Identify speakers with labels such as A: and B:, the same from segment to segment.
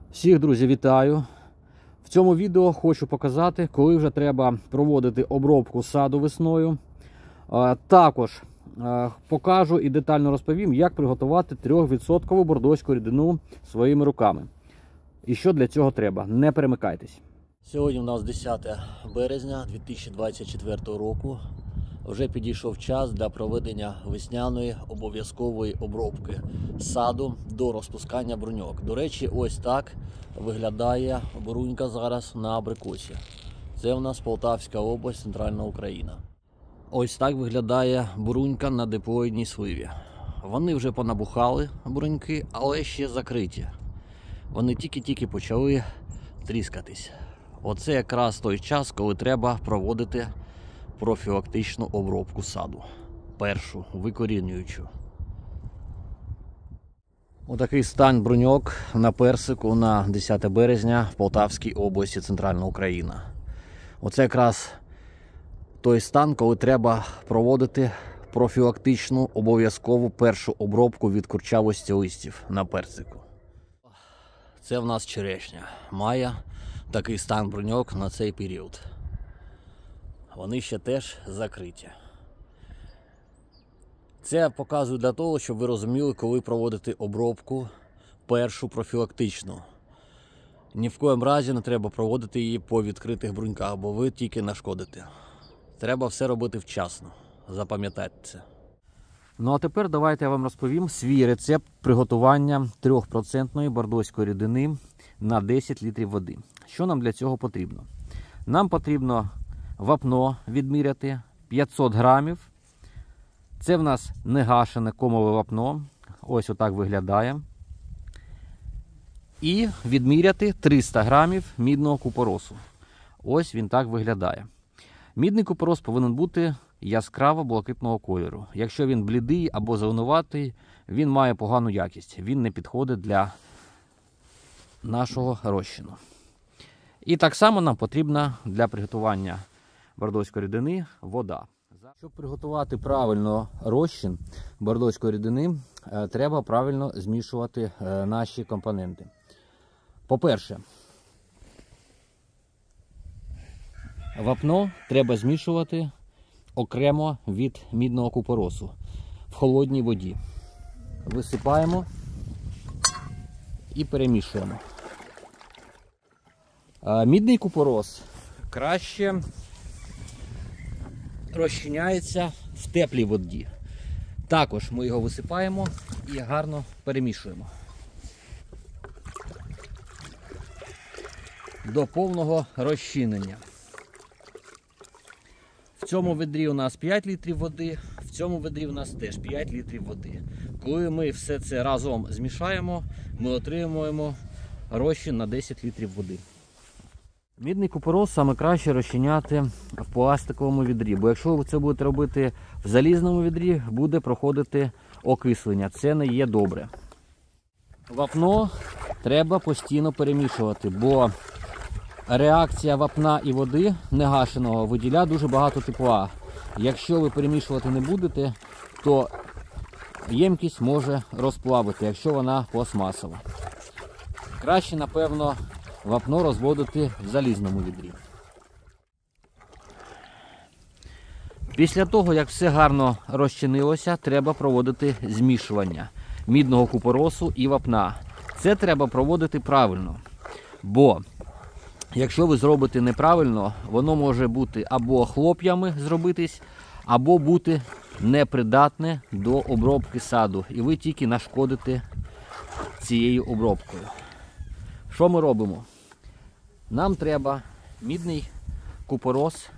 A: Всіх, друзі, вітаю! В цьому відео хочу показати, коли вже треба проводити обробку саду весною. Також покажу і детально розповім, як приготувати 3% бордоську рідину своїми руками. І що для цього треба. Не перемикайтесь. Сьогодні у нас 10 березня 2024 року. Вже підійшов час для проведення весняної обов'язкової обробки саду до розпускання бруньок. До речі, ось так виглядає брунька зараз на абрикосі. Це у нас Полтавська область, Центральна Україна. Ось так виглядає брунька на диплоїдній сливі. Вони вже понабухали, бруньки, але ще закриті. Вони тільки-тільки почали тріскатись. Оце якраз той час, коли треба проводити профілактичну обробку саду. Першу, викорінюючу. Отакий стан бруньок на персику на 10 березня в Полтавській області, Центральна Україна. Оце якраз той стан, коли треба проводити профілактичну обов'язкову першу обробку від курчавості листів на персику. Це в нас черешня. Має такий стан бруньок на цей період. Вони ще теж закриті. Це показую для того, щоб ви розуміли, коли проводити обробку першу профілактичну. Ні в коєму разі не треба проводити її по відкритих бруньках, бо ви тільки нашкодите. Треба все робити вчасно. Запам'ятайте це. Ну а тепер давайте я вам розповім свій рецепт приготування 3% бордоської рідини на 10 літрів води. Що нам для цього потрібно? Нам потрібно вапно відміряти 500 грамів. Це в нас негашене комове вапно. Ось отак виглядає. І відміряти 300 грамів мідного купоросу. Ось він так виглядає. Мідний купорос повинен бути яскраво-блакитного кольору. Якщо він блідий або зеленуватий, він має погану якість. Він не підходить для нашого розчину. І так само нам потрібна для приготування бордоської рідини вода. Щоб приготувати правильно розчин бордоської рідини, треба правильно змішувати наші компоненти. По-перше, вапно треба змішувати окремо від мідного купоросу в холодній воді. Висипаємо і перемішуємо. Мідний купорос краще розчиняється в теплій воді. Також ми його висипаємо і гарно перемішуємо до повного розчинення. В цьому ведрі у нас 5 літрів води, в цьому ведрі у нас теж 5 літрів води. Коли ми все це разом змішаємо, ми отримуємо розчин на 10 літрів води. Мідний купорос саме краще розчиняти в пластиковому відрі, бо якщо ви це будете робити в залізному відрі, буде проходити окислення. Це не є добре. Вапно треба постійно перемішувати, бо реакція вапна і води негашеного виділяє дуже багато тепла. Якщо ви перемішувати не будете, то ємкість може розплавити, якщо вона пластмасова. Краще, напевно, вапно розводити в залізному відрі. Після того, як все гарно розчинилося, треба проводити змішування мідного купоросу і вапна. Це треба проводити правильно, бо якщо ви зробите неправильно, воно може бути або хлоп'ями зробитись, або бути непридатне до обробки саду. І ви тільки нашкодите цією обробкою. Що ми робимо? Нам треба мідний купорос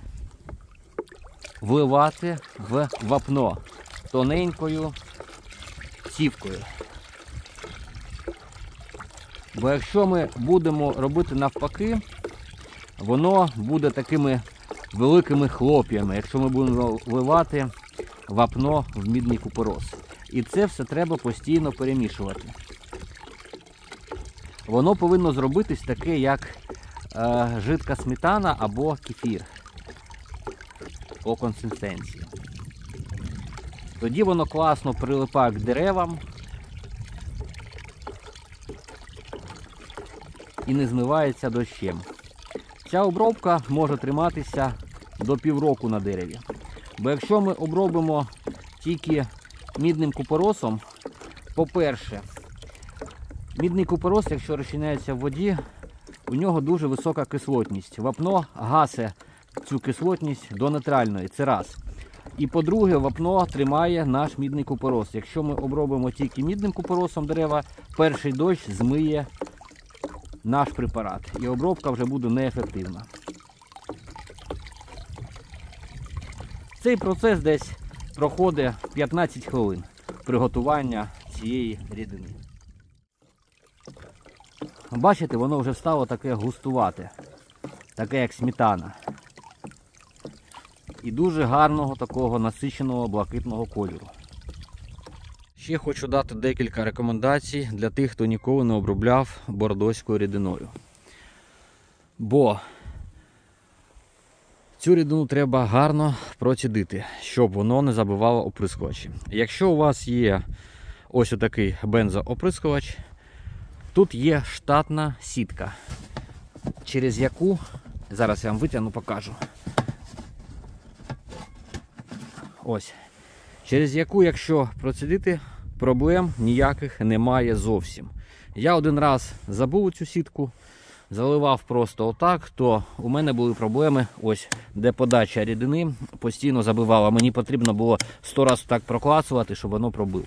A: вливати в вапно тоненькою цівкою. Бо якщо ми будемо робити навпаки, воно буде такими великими хлоп'ями, якщо ми будемо вливати вапно в мідний купорос. І це все треба постійно перемішувати. Воно повинно зробитись таке, як жидка сметана або кефір по консистенції. Тоді воно класно прилипає к деревам і не змивається дощем. Ця обробка може триматися до півроку на дереві. Бо якщо ми обробимо тільки мідним купоросом, по-перше, мідний купорос, якщо розчиняється в воді, у нього дуже висока кислотність. Вапно гасить цю кислотність до нейтральної, це раз. І по-друге, вапно тримає наш мідний купорос. Якщо ми обробимо тільки мідним купоросом дерева, перший дощ змиє наш препарат. І обробка вже буде неефективна. Цей процес десь проходить 15 хвилин приготування цієї рідини. Бачите, воно вже стало таке густувате, таке як сметана. І дуже гарного такого насиченого блакитного кольору. Ще хочу дати декілька рекомендацій для тих, хто ніколи не обробляв бордоською рідиною. Бо цю рідину треба гарно процідити, щоб воно не забивало оприскувачі. Якщо у вас є ось отакий бензооприскувач, тут є штатна сітка, через яку, зараз я вам витягну, покажу. Ось. Через яку, якщо процідити, проблем ніяких немає зовсім. Я один раз забув цю сітку, заливав просто отак, то у мене були проблеми, ось де подача рідини постійно забивала. Мені потрібно було 100 разів так проклацувати, щоб воно пробило.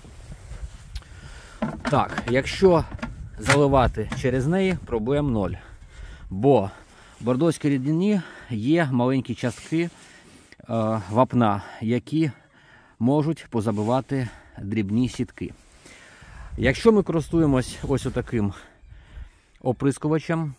A: Так, якщо заливати через неї, проблем ноль. Бо в бордоській рідині є маленькі частки вапна, які можуть позабивати дрібні сітки. Якщо ми користуємось ось отаким оприскувачем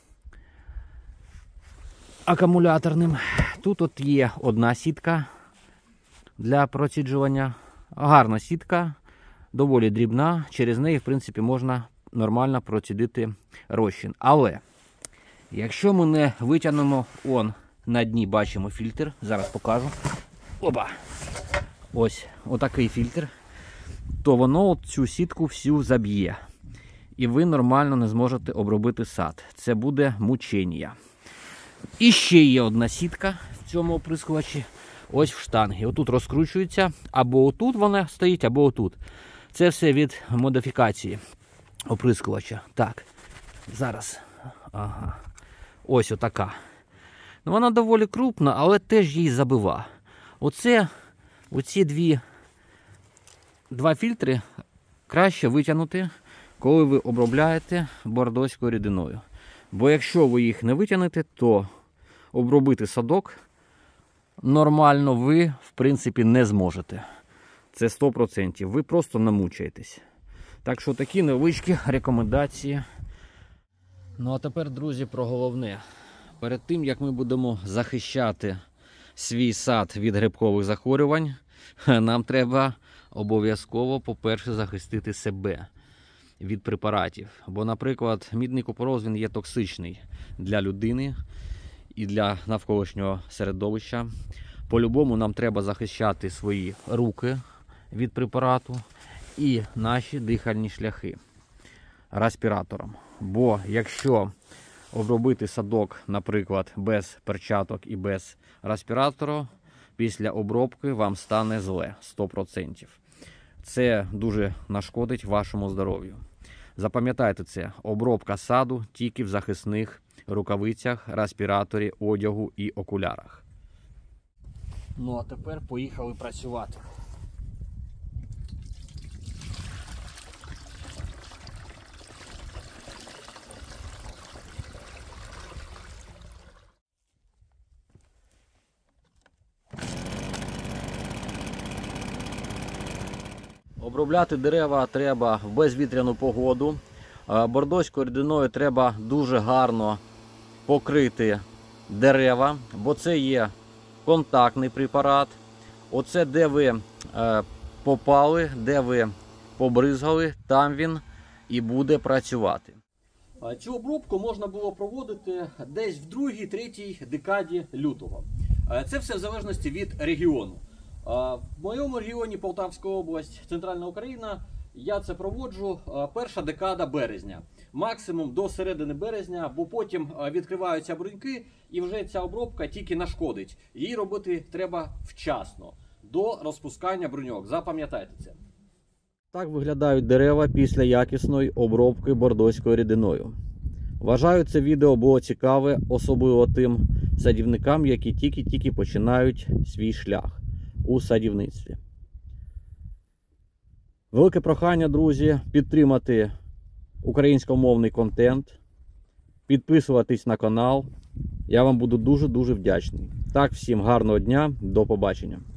A: акумуляторним, тут от є одна сітка для проціджування, гарна сітка, доволі дрібна, через неї, в принципі, можна нормально процідити розчин. Але, якщо ми не витягнемо, на дні бачимо фільтр, зараз покажу. Опа! Ось отакий фільтр, то воно цю сітку всю заб'є. І ви нормально не зможете обробити сад. Це буде мучення. І ще є одна сітка в цьому оприскувачі, ось в штангі. Отут розкручується, або отут вона стоїть, або отут. Це все від модифікації оприскувача. Так, зараз. Ага. Ось отака. Вона доволі крупна, але теж її забива. Оці два фільтри краще витягнути, коли ви обробляєте бордоською рідиною. Бо якщо ви їх не витягнете, то обробити садок нормально ви, в принципі, не зможете. Це 100%. Ви просто намучаєтесь. Так що такі невеличкі рекомендації. Ну а тепер, друзі, про головне. Перед тим, як ми будемо захищати свій сад від грибкових захворювань, нам треба обов'язково, по-перше, захистити себе від препаратів. Бо, наприклад, мідний купорос, він є токсичний для людини і для навколишнього середовища. По-любому нам треба захищати свої руки від препарату і наші дихальні шляхи респіратором. Бо якщо обробити садок, наприклад, без перчаток і без респіратора, після обробки вам стане зле, 100%. Це дуже нашкодить вашому здоров'ю. Запам'ятайте це, обробка саду тільки в захисних рукавицях, респіраторі, одягу і окулярах. Ну а тепер поїхали працювати. Обробляти дерева треба в безвітряну погоду. Бордоською рідиною треба дуже гарно покрити дерева, бо це є контактний препарат. Оце де ви попали, де ви побризгали, там він і буде працювати. Цю обробку можна було проводити десь в 2-3 декаді лютого. Це все в залежності від регіону. В моєму регіоні, Полтавська область, Центральна Україна, я це проводжу перша декада березня. максимум до середини березня, бо потім відкриваються бруньки і вже ця обробка тільки нашкодить. Її робити треба вчасно, до розпускання бруньок. Запам'ятайте це. Так виглядають дерева після якісної обробки бордоською рідиною. Вважаю, це відео було цікаве, особливо тим садівникам, які тільки-тільки починають свій шлях у садівництві. Велике прохання, друзі, підтримати українськомовний контент, підписуватись на канал. Я вам буду дуже-дуже вдячний. Так, всім гарного дня, до побачення.